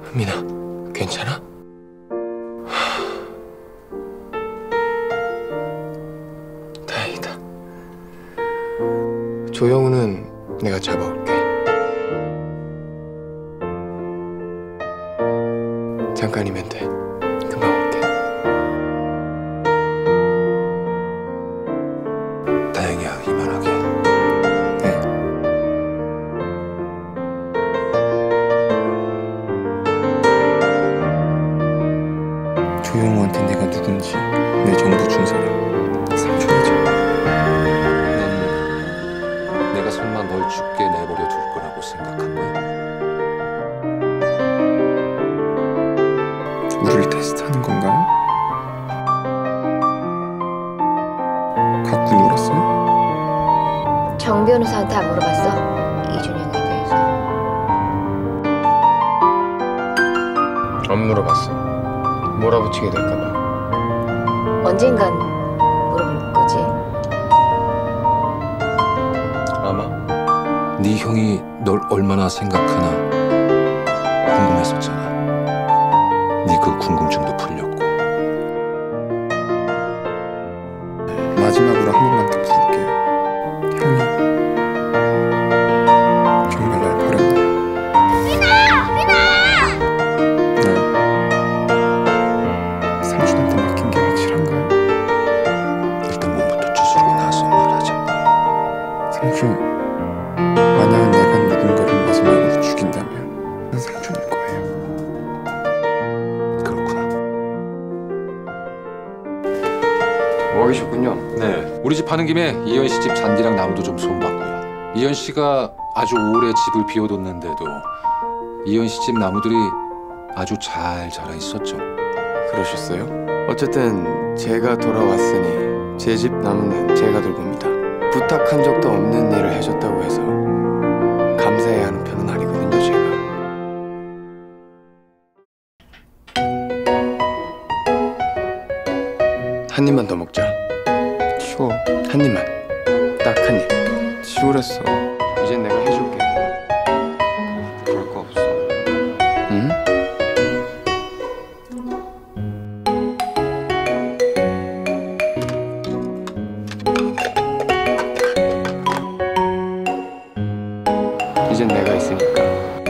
민아, 괜찮아? 다행이다. 조영우는 내가 잡아올게. 잠깐이면 돼. 금방 올게. 다행이야, 이만하게. 네. 조영우한테 내가 누군지 내 정보 준 사람 상처이죠. 넌 내가 설마 널 죽게 내버려 둘 거라고 생각한 거야? 우리를 테스트하는 건가요? 갖고 놀았어요? 정 변호사한테 안 물어봤어? 이준영에 대해서. 안 물어봤어. 몰아붙이게 될까봐. 언젠간 물어볼 거지. 아마. 네 형이 널 얼마나 생각하나 궁금했었잖아. 네 그 궁금증도 풀렸고. 마지막으로 한 번만 더 부를게요. 형이 정말 날 버렸나요? 민아! 네. 삼촌한테 맡긴 게 확실한가요? 일단 몸부터 주스르고 나서 말하자. 삼촌, 만약 내가 누군가를 마지막으로 죽인다면 난 삼촌일 거예요. 그렇구나. 뭐 하셨군요? 네. 우리 집 하는 김에 이현 씨 집 잔디랑 나무도 좀 손봤고요. 이현 씨가 아주 오래 집을 비워뒀는데도 이현 씨 집 나무들이 아주 잘 자라 있었죠. 그러셨어요? 어쨌든 제가 돌아왔으니 제 집 나무는 제가 돌봅니다. 부탁한 적도 없는 일을 해줬다고 해서 감사해야 하는 편은 아니거든요, 제가. 한 입만 더 먹자. 쉬워. 한 입만. 딱 한 입. 쉬우랬어. 이젠 내가 해줄게. 그럴 거 없어. 응? 이젠 내가 있으니까.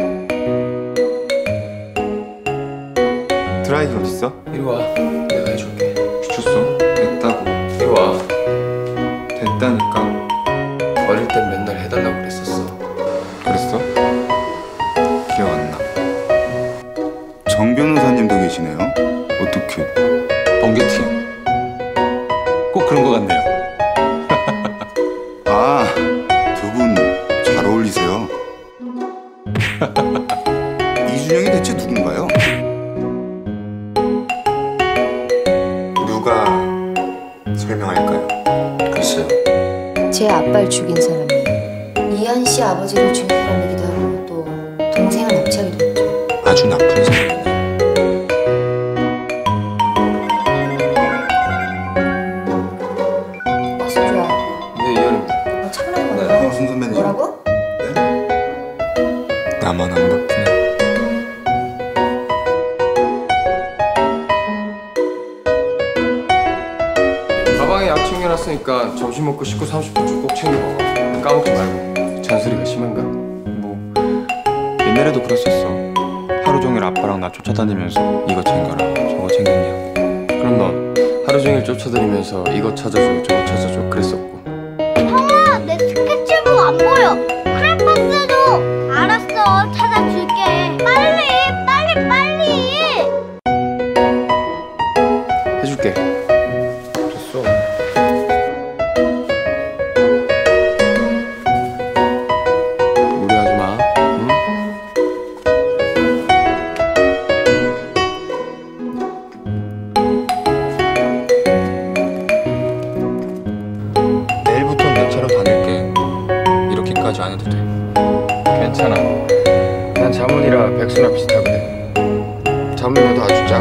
드라이기 어딨어? 이리 와. 내가 해줄게. 미쳤어? 됐다고. 이리 와. 됐다니까. 어릴 땐 맨날 해달라고 그랬었어. 그랬어? 기억 안 나. 정 변호사님도 계시네요. 어떻게? 번개팀. 꼭 그런 거 같네요. 아, 두 분 잘 어울리세요. 이준영이 대체 누군가요? 누가 설명할까요? 글쎄요. 제 아빠를 죽인 사람이 이한 씨 아버지를 죽인 사람이기도 하고 또 동생을 납치하기도 했죠. 아주 나쁜 사람이네. 어서 좋아. 네, 이현입니다. 차분한 거야. 황순 선배님. 뭐라고? 나만 안 바쁘네. 가방에 약 챙겨놨으니까 점심 먹고 식후 30분 꼭 챙겨 먹어. 까먹지 말고. 잔소리가 심한가? 뭐 옛날에도 그랬었어. 하루 종일 아빠랑 나 쫓아다니면서 이거 챙겨라 저거 챙겼냐. 그럼 넌 하루 종일 쫓아다니면서 이거 찾아줘 저거 찾아줘 그랬었고. 형아, 내 스케치북 안 보여. 크레파스도. 알았어, 찾아줄게. 빨리, 빨리, 빨리. 해줄게. 됐어. 무리하지 마. 응? 내일부터 너처럼 다닐게. 이렇게까지 안 해도 돼. 괜찮아. 난 자문이라 백수나 비슷하거든. 자문료도 아주 짜고.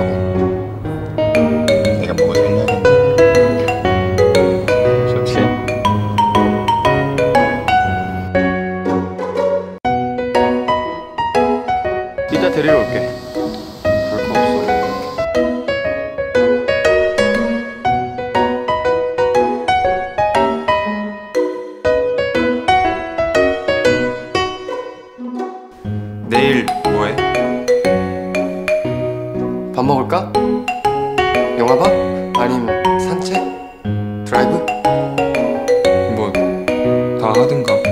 내가 뭐가 됐냐겠네. 좋지. 이따 데리러 올게. 먹을까? 영화 봐? 아님 산책? 드라이브? 뭐 다 하든가.